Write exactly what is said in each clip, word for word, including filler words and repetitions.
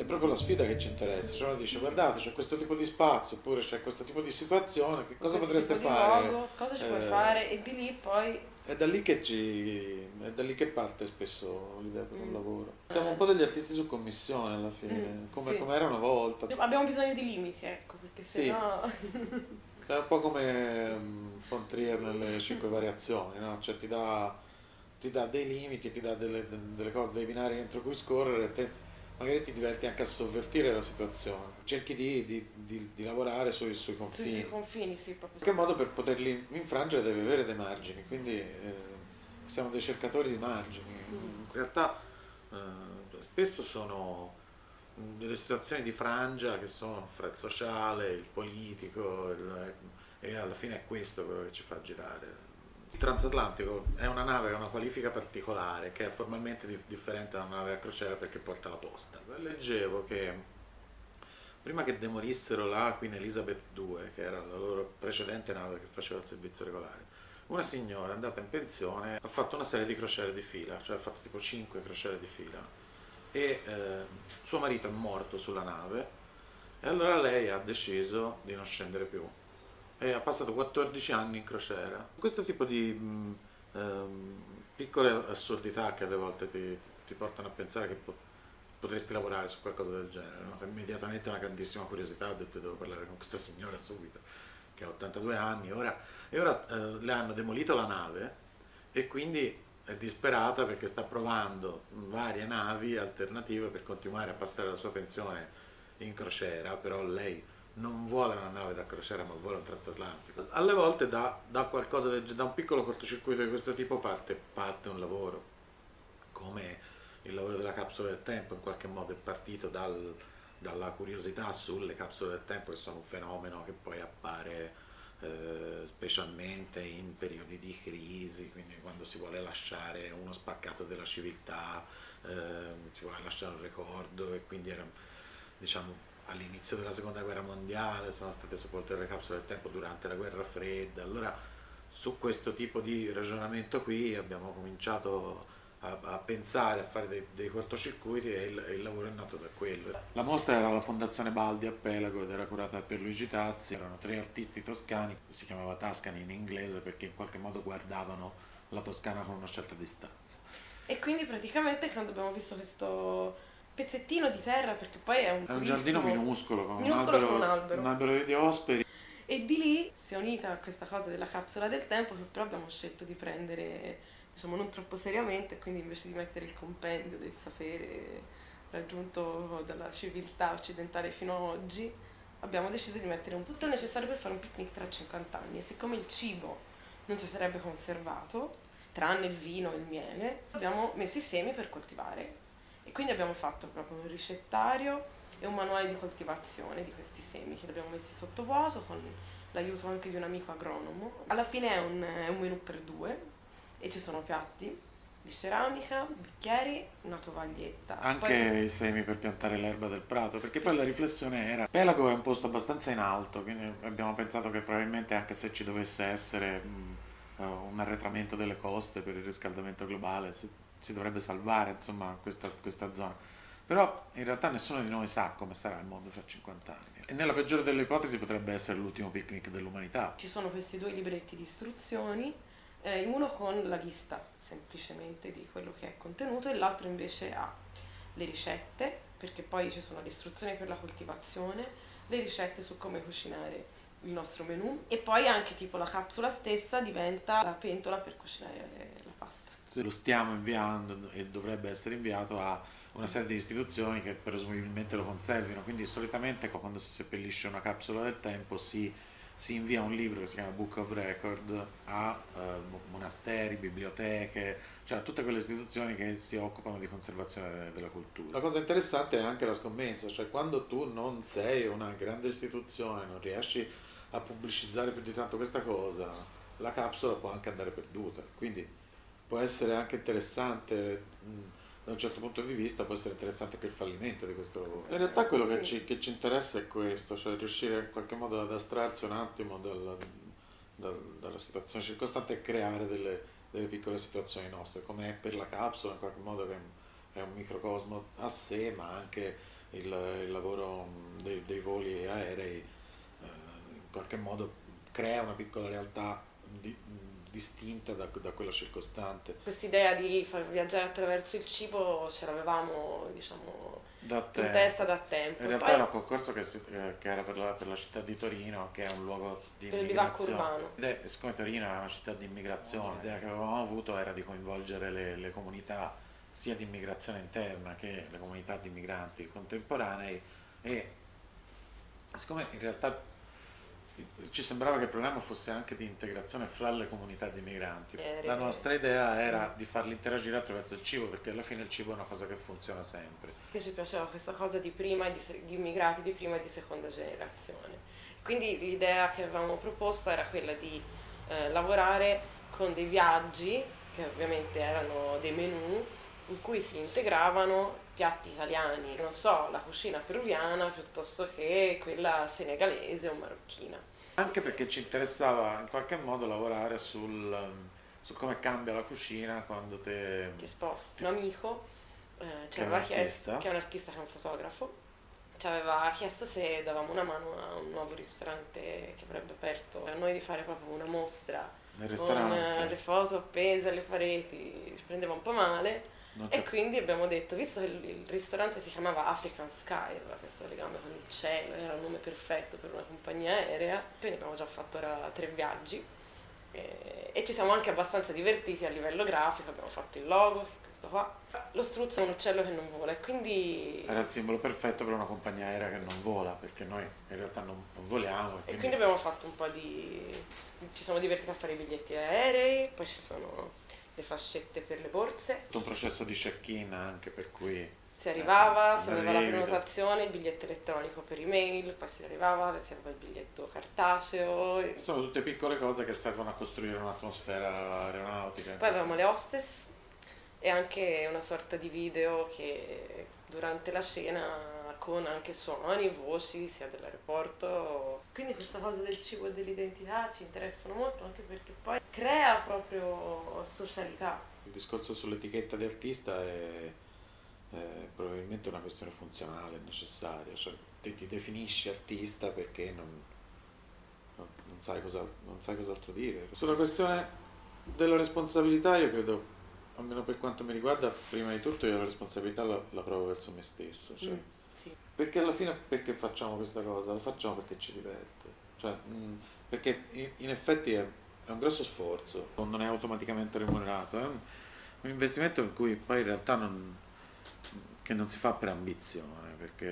proprio la sfida che ci interessa, cioè uno dice guardate c'è questo tipo di spazio oppure c'è questo tipo di situazione, che cosa questo potreste tipo di fare? luogo, cosa ci puoi Eh, fare e di lì poi... è da lì che ci, è da lì che parte spesso l'idea per un Mm, lavoro. Siamo un eh, po' degli artisti su commissione alla mm, fine, come, sì. come era una volta. Abbiamo bisogno di limiti, ecco, perché Sì, sennò... è un po' come mm, von Trier nelle cinque variazioni, no? Cioè ti dà, ti dà dei limiti, ti dà delle, delle cose, dei binari entro cui scorrere e te magari ti diverti anche a sovvertire la situazione. Cerchi di, di- di- di lavorare sui, sui Sui, sui confini. In confini, sì, proprio. qualche modo per poterli infrangere devi avere dei margini, quindi eh, siamo dei cercatori di margini. Mm. In realtà eh, spesso sono delle situazioni di frangia che sono fra il sociale, il politico, il- e alla fine è questo quello che ci fa girare. Il transatlantico è una nave che ha una qualifica particolare, che è formalmente di- differente da una nave a crociera perché porta la posta. Leggevo che prima che demolissero la Queen Elizabeth due, che era la loro precedente nave che faceva il servizio regolare, una signora andata in pensione ha fatto una serie di crociere di fila, cioè ha fatto tipo cinque crociere di fila e eh, suo marito è morto sulla nave e allora lei ha deciso di non scendere più e ha passato quattordici anni in crociera. Questo tipo di mh, ehm, piccole assurdità che alle volte ti, ti portano a pensare che po- potresti lavorare su qualcosa del genere. No? Immediatamente una grandissima curiosità, ho detto devo parlare con questa signora subito, che ha ottantadue anni, ora, e ora eh, le hanno demolito la nave e quindi è disperata perché sta provando varie navi alternative per continuare a passare la sua pensione in crociera, però lei non vuole una nave da crociera ma vuole un transatlantico. Alle volte da, da qualcosa del, da un piccolo cortocircuito di questo tipo parte, parte un lavoro, come il lavoro della capsula del tempo in qualche modo è partito dal, dalla curiosità sulle capsule del tempo che sono un fenomeno che poi appare eh, specialmente in periodi di crisi, quindi quando si vuole lasciare uno spaccato della civiltà, eh, si vuole lasciare un ricordo e quindi era, diciamo, all'inizio della seconda guerra mondiale sono state sepolte le capsule del tempo durante la guerra fredda, allora su questo tipo di ragionamento qui abbiamo cominciato a, a pensare, a fare dei, dei cortocircuiti e il, e il lavoro è nato da quello. La mostra era la Fondazione Baldi a Pelago ed era curata da Pierluigi Tazzi, erano tre artisti toscani, si chiamava Tuscany in inglese perché in qualche modo guardavano la Toscana con una certa distanza. E quindi praticamente quando abbiamo visto questo pezzettino di terra, perché poi è un È un giardino purissimo minuscolo con un minuscolo come un albero, un albero, albero di diosperi. e di lì si è unita a questa cosa della capsula del tempo che però abbiamo scelto di prendere, diciamo, non troppo seriamente, quindi invece di mettere il compendio del sapere raggiunto dalla civiltà occidentale fino ad oggi, abbiamo deciso di mettere un, tutto il necessario per fare un picnic tra cinquanta anni. E siccome il cibo non si sarebbe conservato, tranne il vino e il miele, abbiamo messo i semi per coltivare. E quindi abbiamo fatto proprio un ricettario e un manuale di coltivazione di questi semi che li abbiamo messi sottovuoto con l'aiuto anche di un amico agronomo. Alla fine è un, è un menù per due e ci sono piatti di ceramica, bicchieri, una tovaglietta. Anche Poi, i semi per piantare l'erba del prato, perché poi la riflessione era, Pelago è un posto abbastanza in alto, quindi abbiamo pensato che probabilmente anche se ci dovesse essere mh, eh, un arretramento delle coste per il riscaldamento globale, si, si dovrebbe salvare insomma questa, questa zona. Però in realtà nessuno di noi sa come sarà il mondo fra cinquanta anni. E nella peggiore delle ipotesi potrebbe essere l'ultimo picnic dell'umanità. ci sono questi due libretti di istruzioni, eh, uno con la lista semplicemente di quello che è contenuto e l'altro invece ha le ricette, perché poi ci sono le istruzioni per la coltivazione, le ricette su come cucinare il nostro menù e poi anche tipo la capsula stessa diventa la pentola per cucinare la pasta. Lo stiamo inviando e dovrebbe essere inviato a una serie di istituzioni che presumibilmente lo conservino, quindi solitamente quando si seppellisce una capsula del tempo si, si invia un libro che si chiama Book of Record a eh, monasteri, biblioteche, cioè a tutte quelle istituzioni che si occupano di conservazione della cultura. La cosa interessante è anche la scommessa, cioè quando tu non sei una grande istituzione, non riesci a pubblicizzare più di tanto questa cosa, la capsula può anche andare perduta, quindi può essere anche interessante mh, da un certo punto di vista, può essere interessante anche il fallimento di questo lavoro. In realtà quello che Sì. ci, che ci interessa è questo, cioè riuscire in qualche modo ad astrarsi un attimo dal- dal- dalla situazione circostante e creare delle, delle piccole situazioni nostre, come è per la capsula, in qualche modo che è un, è un microcosmo a sé, ma anche il, il lavoro dei, dei voli aerei eh, in qualche modo crea una piccola realtà di- distinta da, da quella circostante. Quest'idea di far viaggiare attraverso il cibo ce l'avevamo, diciamo, Da in testa tempo. da In tempo. E realtà poi era un concorso che, si- eh, che era per la, per la città di Torino, che è un luogo di per il bivacco immigrazione. urbano. Ed è, siccome Torino è una città di immigrazione, l'idea che avevamo avuto era di coinvolgere le, le comunità sia di immigrazione interna che le comunità di migranti contemporanei e siccome in realtà ci sembrava che il problema fosse anche di integrazione fra le comunità di migranti, la Aeree. nostra idea era di farli interagire attraverso il cibo, perché alla fine il cibo è una cosa che funziona sempre. Che ci piaceva questa cosa di prima e di, se- di immigrati di prima e di seconda generazione. Quindi l'idea che avevamo proposto era quella di eh, lavorare con dei viaggi, che ovviamente erano dei menù, in cui si integravano piatti italiani, non so, la cucina peruviana piuttosto che quella senegalese o marocchina. Anche perché ci interessava in qualche modo lavorare sul, um, su come cambia la cucina quando te, Ti sposti. Un amico eh, ci che è un aveva chiesto, artista, che è un artista, che è un fotografo, ci aveva chiesto se davamo una mano a un nuovo ristorante che avrebbe aperto, a noi di fare proprio una mostra nel con eh, le ristorante, foto appese alle pareti, ci prendeva un po' male non e c'è. quindi abbiamo detto, visto che il, il ristorante si chiamava African Sky, aveva questo legame con il cielo, era un nome perfetto per una compagnia aerea, quindi abbiamo già fatto ora tre viaggi e, e ci siamo anche abbastanza divertiti a livello grafico, abbiamo fatto il logo, questo qua. Lo struzzo è un uccello che non vola e quindi, Era il simbolo perfetto per una compagnia aerea che non vola, perché noi in realtà non, non voliamo e e quindi quindi abbiamo fatto un po' di... ci siamo divertiti a fare i biglietti aerei, poi ci sono le fascette per le borse. tutto un processo di check-in anche per cui Si eh, arrivava, si aveva la arrivi, prenotazione, il biglietto elettronico per email, poi si arrivava, si aveva il biglietto cartaceo, e- sono tutte piccole cose che servono a costruire un'atmosfera aeronautica. poi avevamo le hostess e anche una sorta di video che durante la cena con anche suoni, voci sia dell'aeroporto. Quindi questa cosa del cibo e dell'identità ci interessano molto anche perché poi crea proprio socialità. Il discorso sull'etichetta di artista è, è probabilmente una questione funzionale, necessaria, cioè te ti definisci artista perché non, non- non sai cosa, non sai cos'altro dire. Sulla questione della responsabilità io credo, almeno per quanto mi riguarda, prima di tutto io la responsabilità la, la provo verso me stesso, cioè, Mm, sì, perché alla fine perché facciamo questa cosa? La facciamo perché ci diverte, cioè, mh, perché in, in effetti è, è un grosso sforzo, non è automaticamente remunerato, è un, un investimento in cui poi in realtà non, che non si fa per ambizione, perché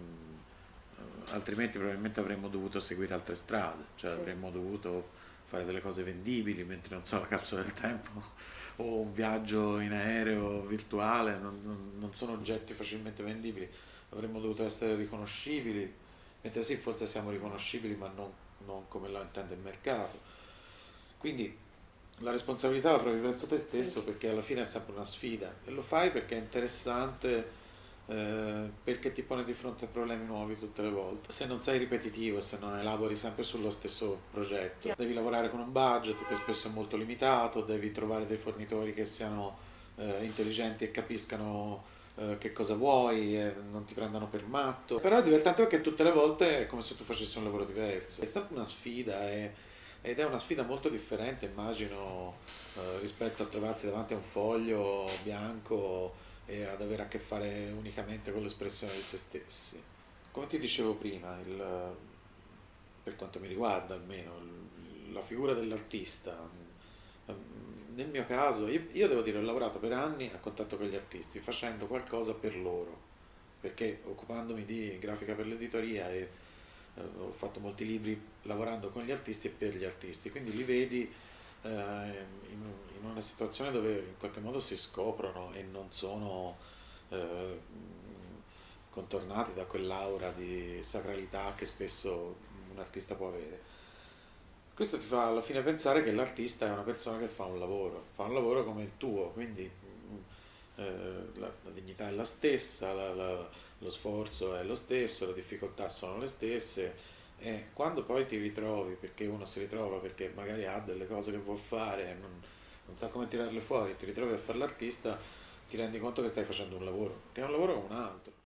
mh, altrimenti probabilmente avremmo dovuto seguire altre strade, cioè sì. avremmo dovuto fare delle cose vendibili mentre non so la capsula del tempo o un viaggio in aereo virtuale, non, non- non sono oggetti facilmente vendibili, avremmo dovuto essere riconoscibili, mentre sì, forse siamo riconoscibili, ma non, non come la intende il mercato. Quindi la responsabilità la provi verso te Sì. stesso perché alla fine è sempre una sfida e lo fai perché è interessante, eh, perché ti pone di fronte a problemi nuovi tutte le volte. Se non sei ripetitivo, se non elabori sempre sullo stesso progetto, devi lavorare con un budget che spesso è molto limitato, devi trovare dei fornitori che siano eh, intelligenti e capiscano eh, che cosa vuoi e non ti prendano per matto. Però è divertente perché tutte le volte è come se tu facessi un lavoro diverso. È sempre una sfida e- ed è una sfida molto differente, immagino, eh, rispetto a trovarsi davanti a un foglio bianco e ad avere a che fare unicamente con l'espressione di se stessi. Come ti dicevo prima, il- per quanto mi riguarda almeno, il- la figura dell'artista, ehm, nel mio caso, io, io devo dire, ho lavorato per anni a contatto con gli artisti, facendo qualcosa per loro, perché occupandomi di grafica per l'editoria e eh, ho fatto molti libri lavorando con gli artisti e per gli artisti, quindi li vedi eh, in, in una situazione dove in qualche modo si scoprono e non sono eh, contornati da quell'aura di sacralità che spesso un artista può avere. Questo ti fa alla fine pensare che l'artista è una persona che fa un lavoro, fa un lavoro come il tuo, quindi mm, eh, la, la dignità è la stessa, la- la- lo sforzo è lo stesso, le difficoltà sono le stesse e quando poi ti ritrovi, perché uno si ritrova perché magari ha delle cose che vuol fare e non, non sa come tirarle fuori, ti ritrovi a fare l'artista, ti rendi conto che stai facendo un lavoro, che è un lavoro come un altro.